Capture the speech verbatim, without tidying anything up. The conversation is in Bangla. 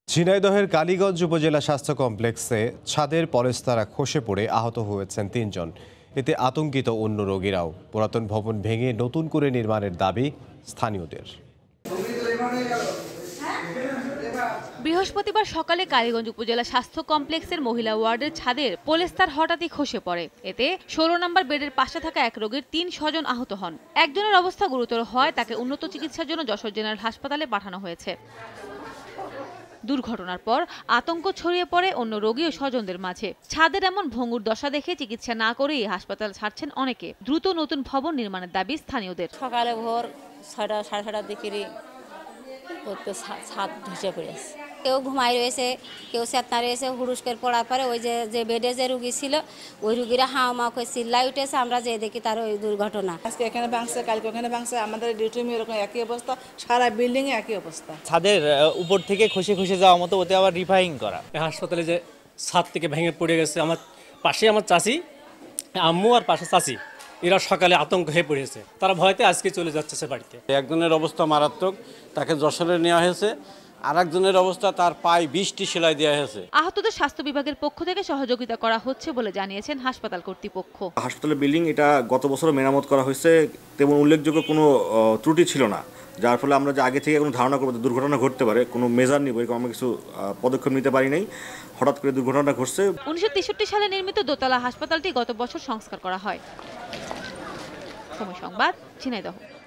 ঝিনাইদহের কালীগঞ্জ উপজেলা স্বাস্থ্য কমপ্লেক্সে ছাদের পলেস্তারা খসে পড়ে আহত হয়েছেন তিনজন। এতে আতঙ্কিত অন্য রোগীরাও। পুরাতন ভবন ভেঙে নতুন করে নির্মাণের দাবি স্থানীয়দের। বৃহস্পতিবার সকালে কালীগঞ্জ উপজেলা স্বাস্থ্য কমপ্লেক্সের মহিলা ওয়ার্ডের ছাদের পলেস্তার হঠাৎই খসে পড়ে। এতে ষোলো নম্বর বেডের পাশে থাকা এক রোগীর তিন স্বজন আহত হন। একজনের অবস্থা গুরুতর হয়, তাকে উন্নত চিকিৎসার জন্য যশোর জেনারেল হাসপাতালে পাঠানো হয়েছে। দুর্ঘটনার পর আতঙ্ক ছড়িয়ে পড়ে অন্য রোগী ও স্বজনদের মাঝে। ছাদের এমন ভঙ্গুর দশা দেখে চিকিৎসা না করেই হাসপাতাল ছাড়ছেন অনেকে। দ্রুত নতুন ভবন নির্মাণের দাবি স্থানীয়দের। সকালে ভোর ছয়টা সাড়ে ছয়টার দিকে ছাদ ধসে পড়েছে, কেউ ঘুমাই রয়েছে, কেউ চেতনা রয়েছে। হুড়ুস করে পড়ার পরে ওই যে যে বেডে যে রুগী ছিল ওই রুগীরা হাও মাও করে চিল্লাই উঠেছে। আমরা যে দেখি তার ওই দুর্ঘটনা। আজকে এখানে ভাঙছে, কালকে ওখানে ভাঙছে, আমাদের ডিউটি এরকম একই অবস্থা, সারা বিল্ডিং এ একই অবস্থা। ছাদের উপর থেকে খসে খসে যাওয়া মতো ওতে আবার রিফাইং করা। হাসপাতালে যে ছাদ থেকে ভেঙে পড়ে গেছে, আমার পাশে আমার চাচি, আম্মু আর পাশে চাচি, এরা সকালে আতঙ্ক হয়ে পড়েছে। তারা ভয়তে আজকে চলে যাচ্ছে সে বাড়িতে। একজনের অবস্থা মারাত্মক, তাকে যশোরে নেওয়া হয়েছে। আর একজনের অবস্থা, তার পায়ে বিশটি সেলাই দেওয়া হয়েছে। আহতদের স্বাস্থ্য বিভাগের পক্ষ থেকে সহযোগিতা করা হচ্ছে বলে জানিয়েছেন হাসপাতাল কর্তৃপক্ষ। হাসপাতালের বিল্ডিং এটা গত বছর মেরামত করা হয়েছে, তেমন উল্লেখযোগ্য কোনো ত্রুটি ছিল না, যার ফলে আমরা যে আগে থেকে কোনো ধারণা করবো দুর্ঘটনা ঘটতে পারে, কোনো মেজার নিব এরকম আমরা কিছু পদক্ষেপ নিতে পারি নাই। হঠাৎ করে দুর্ঘটনা ঘটছে। উনিশশো তেষট্টি সালে নির্মিত দোতলা হাসপাতালটি গত বছর সংস্কার করা হয়। সময় সংবাদ, ঝিনাইদহ।